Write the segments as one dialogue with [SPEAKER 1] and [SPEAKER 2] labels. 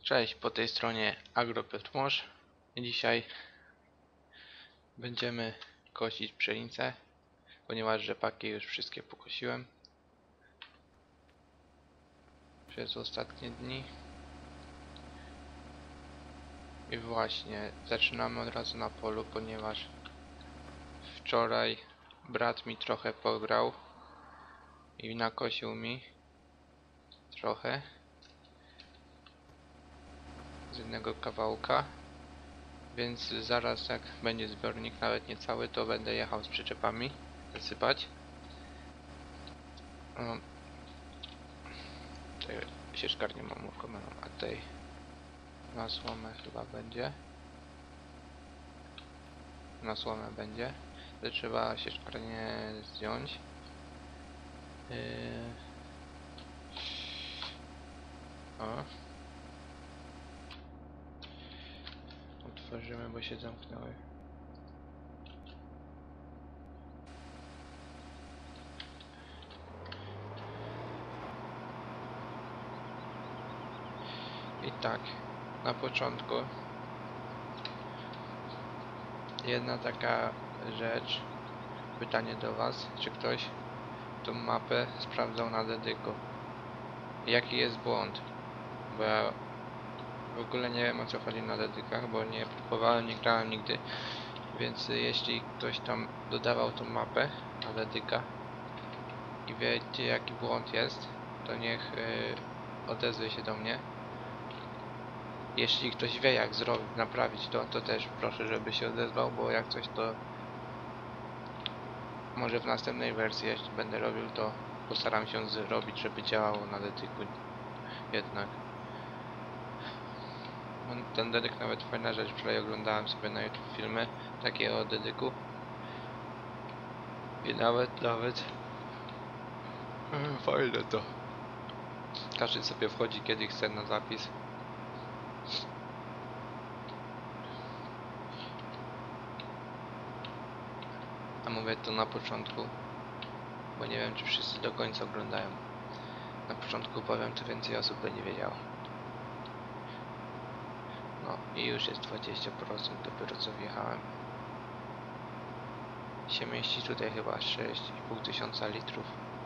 [SPEAKER 1] Cześć, po tej stronie AgroPetMoż. Dzisiaj będziemy kosić pszenicę, ponieważ rzepaki już wszystkie pokosiłem przez ostatnie dni. I właśnie zaczynamy od razu na polu, ponieważ wczoraj brat mi trochę pograł i nakosił mi trochę z jednego kawałka. Więc zaraz jak będzie zbiornik, nawet nie cały, to będę jechał z przyczepami zasypać. Tej sieczkarnię mam uruchomioną, a tej na słomę chyba będzie. Na słomę będzie. To trzeba sieczkarnię zdjąć. O. Otworzymy, bo się zamknęły. I tak, na początku jedna taka rzecz, pytanie do Was, czy ktoś tą mapę sprawdzał na dedyku? Jaki jest błąd? Bo ja w ogóle nie wiem, o co chodzi na dedykach, bo nie próbowałem, nie grałem nigdy, więc jeśli ktoś tam dodawał tą mapę na dedyka i wiecie jaki błąd jest, to niech odezwie się do mnie. Jeśli ktoś wie jak naprawić to, to też proszę, żeby się odezwał, bo jak coś, to może w następnej wersji, jeśli będę robił, to postaram się zrobić, żeby działało na dedyku jednak. No, ten dedyk nawet fajna rzecz, wczoraj oglądałem sobie na YouTube filmy takie o dedyku i nawet fajne to. Każdy sobie wchodzi kiedy chce na zapis. A mówię to na początku, bo nie wiem czy wszyscy do końca oglądają. Na początku powiem, to więcej osób będzie wiedziało. No i już jest 20%, dopiero co wjechałem. Się mieści tutaj chyba 6,5 tysiąca litrów.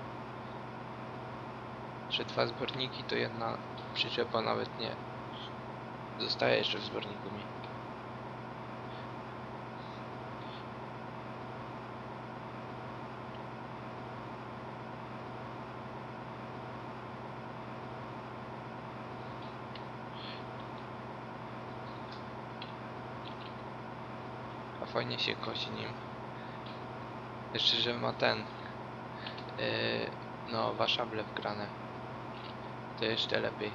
[SPEAKER 1] Że dwa zbiorniki to jedna przyczepa nawet nie. Zostaje jeszcze w zbiorniku mi. A fajnie się kosi nim. Jeszcze, że ma ten no waszable wgrane. To jeszcze lepiej.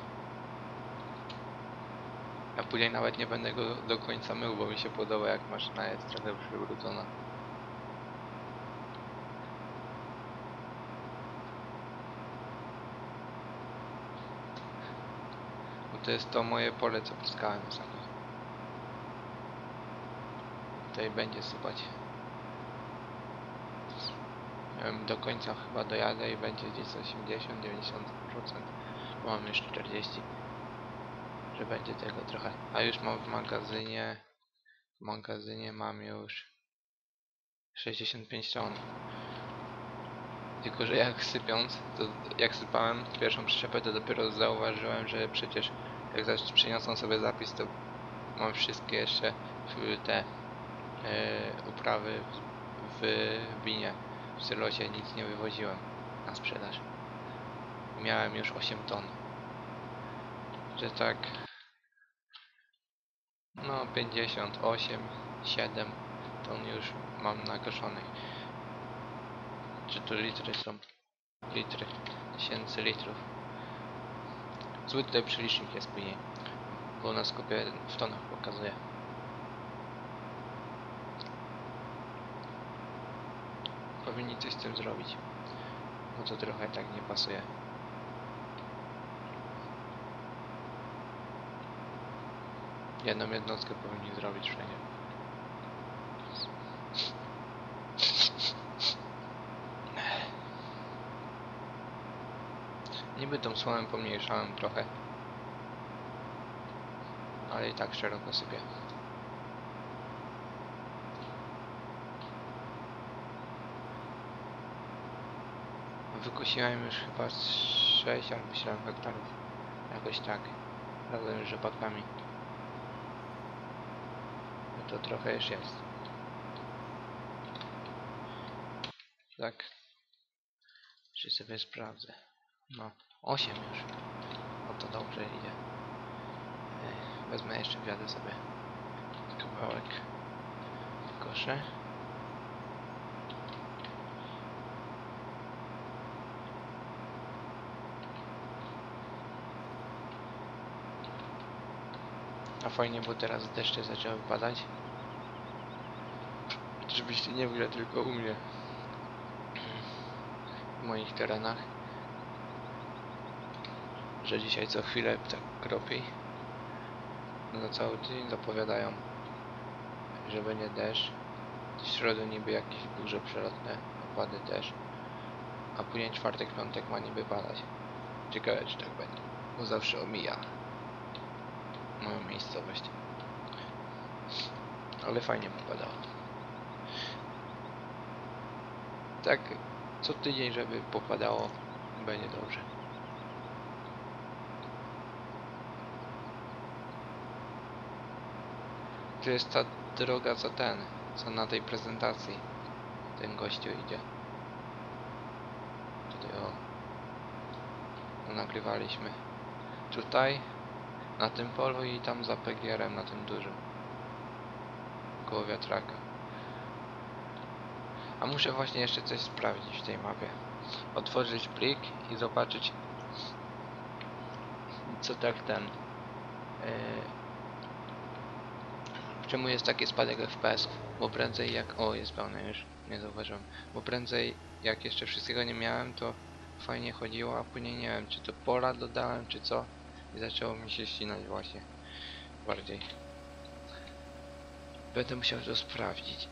[SPEAKER 1] Ja później nawet nie będę go do końca mył, bo mi się podoba jak maszyna jest trochę przybrudzona. Bo to jest to moje pole, co pryskałem ostatnio. Tutaj będzie sypać. Nie wiem, do końca chyba dojadę i będzie gdzieś 80-90%. Bo mam już 40%. Że będzie tego trochę. A już mam w magazynie mam już 65 ton. Tylko że jak sypiąc, to jak sypałem pierwszą przyczepę, to dopiero zauważyłem, że przecież jak przyniosą sobie zapis, to mam wszystkie jeszcze te uprawy w binie, w sylosie, nic nie wywoziłem na sprzedaż. Miałem już 8 ton. Że tak, no 58, 7 ton już mam nakoszonych. Czy to litry są? Litry, tysięcy litrów. Zły tutaj przelicznik jest później, bo na skopie w tonach pokazuje. Powinni coś z tym zrobić, bo to trochę tak nie pasuje. Jedną jednostkę powinni zrobić wszędzie. Niby tą słomę pomniejszałem trochę, ale i tak szeroko sypie. Wykosiłem już chyba 6 albo 7 hektarów. Jakoś tak. Razem z rzepakami. No to trochę już jest. Tak. Czy sobie sprawdzę. No, 8 już. O, to dobrze idzie. Wezmę jeszcze, wjadę sobie kawałek. Koszę. A fajnie, bo teraz deszcze zaczęły padać. Żebyście nie było tylko u mnie. W moich terenach. Że dzisiaj co chwilę tak kropi. No na cały tydzień zapowiadają, że będzie deszcz. W środę niby jakieś burze przelotne, opady też. A później czwartek, piątek ma niby padać. Ciekawe, czy tak będzie. Bo zawsze omija moją miejscowość. Ale fajnie popadało. Tak co tydzień, żeby popadało, będzie dobrze. Tu jest ta droga, co na tej prezentacji ten gościu idzie. Tutaj nagrywaliśmy. Tutaj, na tym polu i tam za PGR-em, na tym dużym. Koło wiatraka. A muszę właśnie jeszcze coś sprawdzić w tej mapie. Otworzyć plik i zobaczyć, co tak czemu jest taki spadek FPS? Bo prędzej jak... O, jest pełne już. Nie zauważyłem. Bo prędzej jak jeszcze wszystkiego nie miałem, to fajnie chodziło, a później nie wiem, czy to pola dodałem, czy co. I zaczęło mi się ścinać właśnie. Bardziej. Będę musiał to sprawdzić.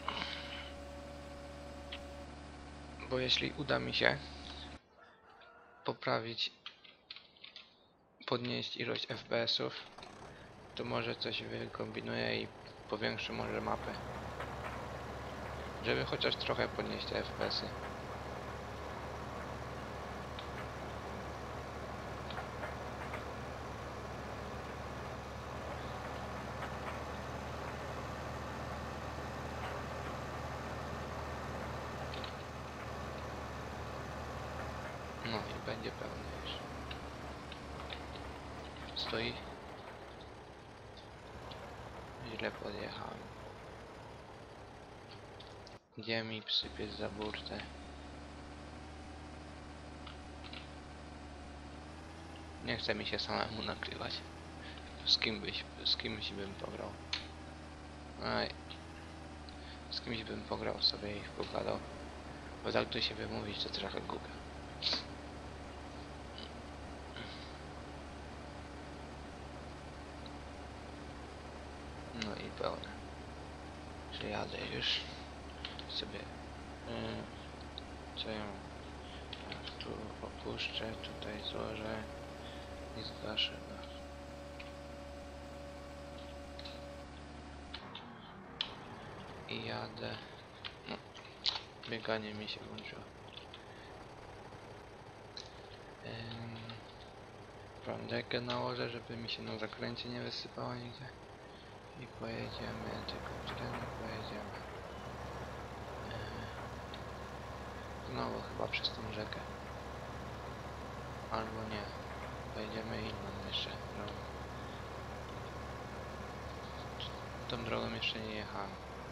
[SPEAKER 1] Bo jeśli uda mi się poprawić, podnieść ilość FPS-ów, to może coś wykombinuję i powiększę może mapę. Żeby chociaż trochę podnieść te FPS-y. No i będzie pełny już. Stoi. Źle podjechałem. Gdzie mi przysypie za burtę? Nie chce mi się samemu nagrywać. Z kimś bym pograł. Aj. Z kimś bym pograł sobie i pogadał. Bo tak do siebie mówić to trochę głupio. No i pełne. Że jadę już sobie. Co ja mam? Tu opuszczę, tutaj złożę i zgaszę go. I jadę. No, bieganie mi się włączyło. Plandekę nałożę, żeby mi się na zakręcie nie wysypało nigdzie. I pojedziemy, tylko tędy pojedziemy. Znowu chyba przez tą rzekę. Albo nie. Pojedziemy inną jeszcze drogą. Tą drogą jeszcze nie jechałem.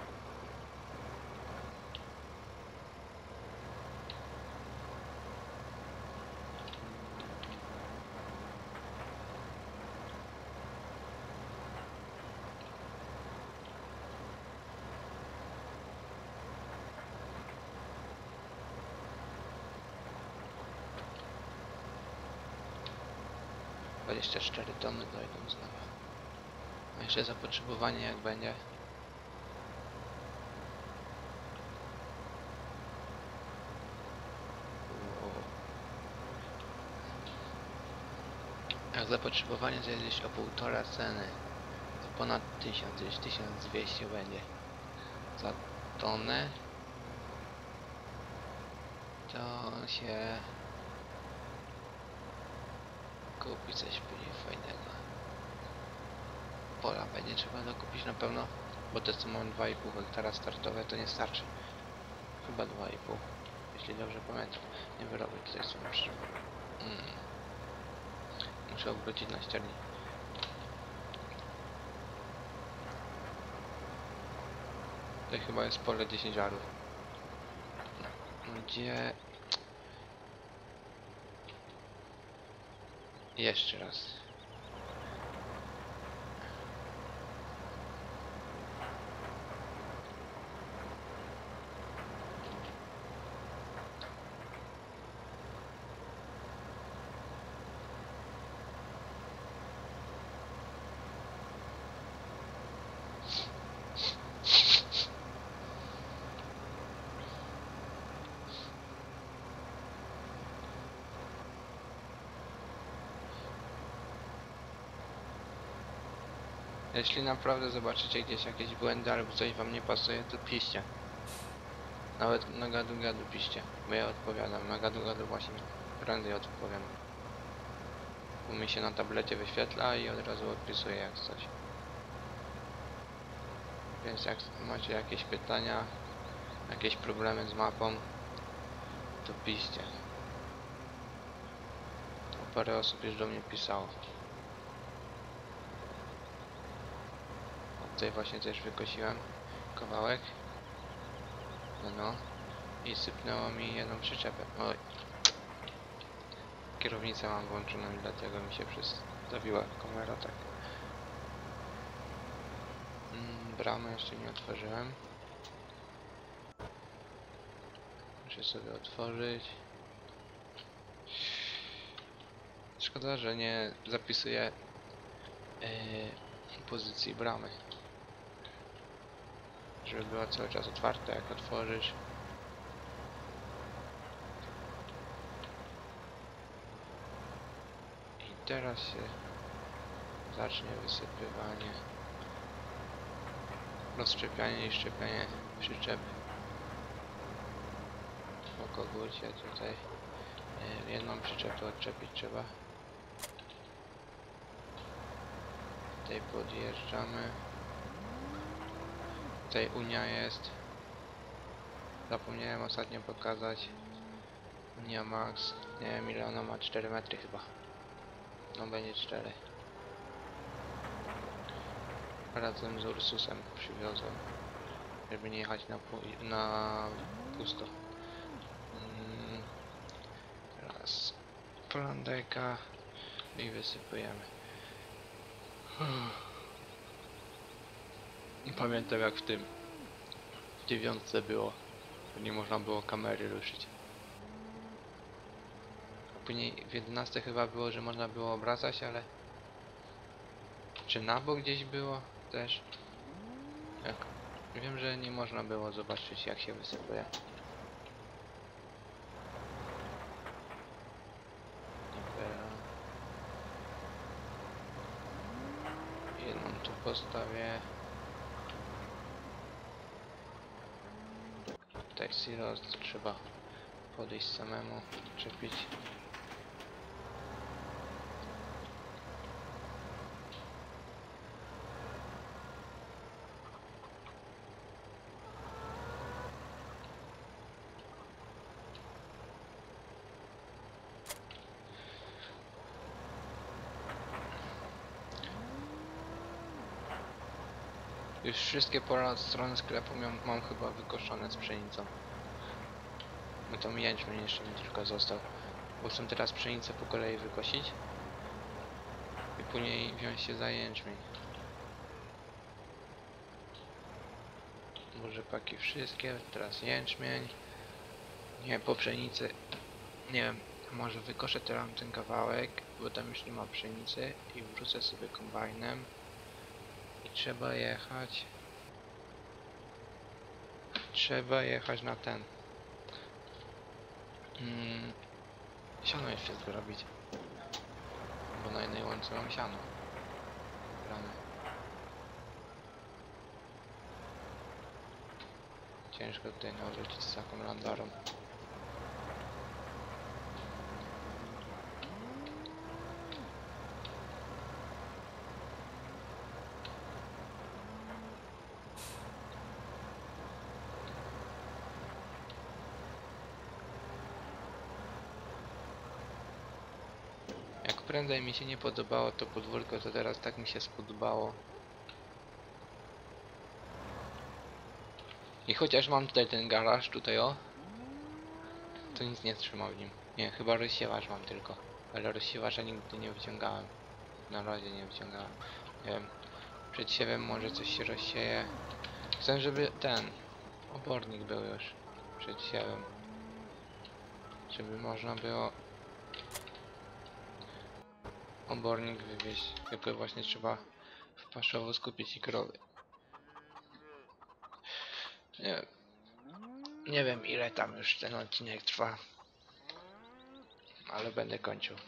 [SPEAKER 1] Jeszcze 4 tony dojdą znowu. A jeszcze zapotrzebowanie jak będzie. Jak zapotrzebowanie to jest gdzieś o 1,5 ceny. ponad 1000, gdzieś 1200 będzie za tonę. To się kupi coś później fajnego. Pola będzie trzeba dokupić na pewno, bo te co mam 2,5 hektara startowe to nie starczy. Chyba 2,5, jeśli dobrze pamiętam. Nie wyrobię tutaj co muszę. Muszę obrócić na ścierni. To chyba jest pole 10 arów. Gdzie... Jeszcze raz. Jeśli naprawdę zobaczycie gdzieś jakieś błędy albo coś wam nie pasuje, to piszcie. Nawet na gadu gadu piszcie, bo ja odpowiadam. Na gadu gadu właśnie prędzej odpowiem. Bo mi się na tablecie wyświetla i od razu odpisuję jak coś. Więc jak macie jakieś pytania, jakieś problemy z mapą, to piszcie. Parę osób już do mnie pisało. Tutaj właśnie też wykosiłem kawałek. No. I sypnęło mi jedną przyczepę. Oj. Kierownicę mam włączoną i dlatego mi się przedstawiła kamera tak. Bramę jeszcze nie otworzyłem. Muszę sobie otworzyć. Szkoda, że nie zapisuję pozycji bramy. Żeby była cały czas otwarta, jak otworzysz. I teraz się zacznie wysypywanie. Rozszczepianie i szczepianie przyczep. Po kogucie tutaj jedną przyczepę odczepić trzeba. Tutaj podjeżdżamy. Tutaj Unia jest. Zapomniałem ostatnio pokazać. Unia Max. Nie wiem ile ona ma, 4 metry chyba. No będzie 4. Razem z Ursusem przywiozłem. Żeby nie jechać na pusto. Teraz plandeka i wysypujemy. Pamiętam jak w 9 było. Nie można było kamery ruszyć. A później w 11 chyba było, że można było obracać, ale... Czy na bok gdzieś było też? Jak... Wiem, że nie można było zobaczyć jak się wysypuje. Jedną tu postawię. Tutaj silos trzeba podejść samemu, czepić. Już wszystkie pola od strony sklepu mam chyba wykoszone z pszenicą. No to jęczmień jeszcze mi tylko został. Bo chcę teraz pszenicę po kolei wykosić. I później wziąć się za jęczmień. Bo rzepaki wszystkie, teraz jęczmień. Nie, po pszenicy. Nie wiem, może wykoszę teraz ten kawałek, bo tam już nie ma pszenicy i wrócę sobie kombajnem. I trzeba jechać. Trzeba jechać na ten. Siano jeszcze zrobić. Bo na jednej łące mam siano. Brane. Ciężko tutaj nawrócić z taką landarą. Jak prędzej mi się nie podobało to podwórko, to teraz tak mi się spodobało. I chociaż mam tutaj ten garaż, tutaj o, to nic nie trzyma w nim. Nie, chyba rozsiewacz mam tylko. Ale rozsiewacza nigdy nie wyciągałem. Na razie nie wyciągałem. Nie wiem, przed siewem może coś się rozsieje. Chcę, żeby ten obornik był już przed siewem. Żeby można było obornik wywieźć. Tylko właśnie trzeba w paszowo skupić i krowy. Nie, nie wiem ile tam już ten odcinek trwa. Ale będę kończył.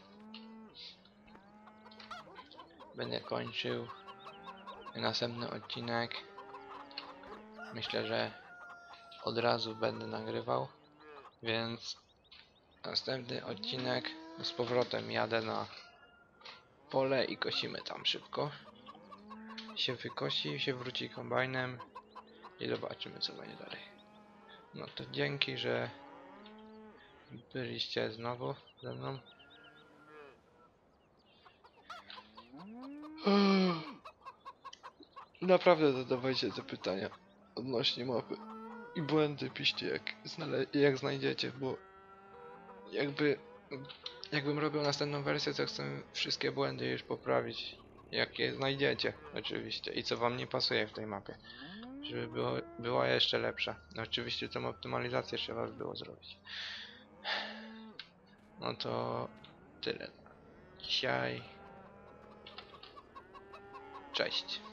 [SPEAKER 1] Będę kończył następny odcinek. Myślę, że od razu będę nagrywał. Więc następny odcinek z powrotem jadę na pole i kosimy tam szybko. Się wykosi, się wróci kombajnem i zobaczymy co będzie dalej. No to dzięki, że byliście znowu ze mną. Naprawdę zadawajcie te pytania odnośnie mapy i błędy piszcie jak znajdziecie, bo jakbym robił następną wersję, to chcę wszystkie błędy już poprawić, jakie znajdziecie oczywiście i co wam nie pasuje w tej mapie, żeby była jeszcze lepsza. No, oczywiście tą optymalizację trzeba by było zrobić. No to tyle. Dzisiaj. Cześć.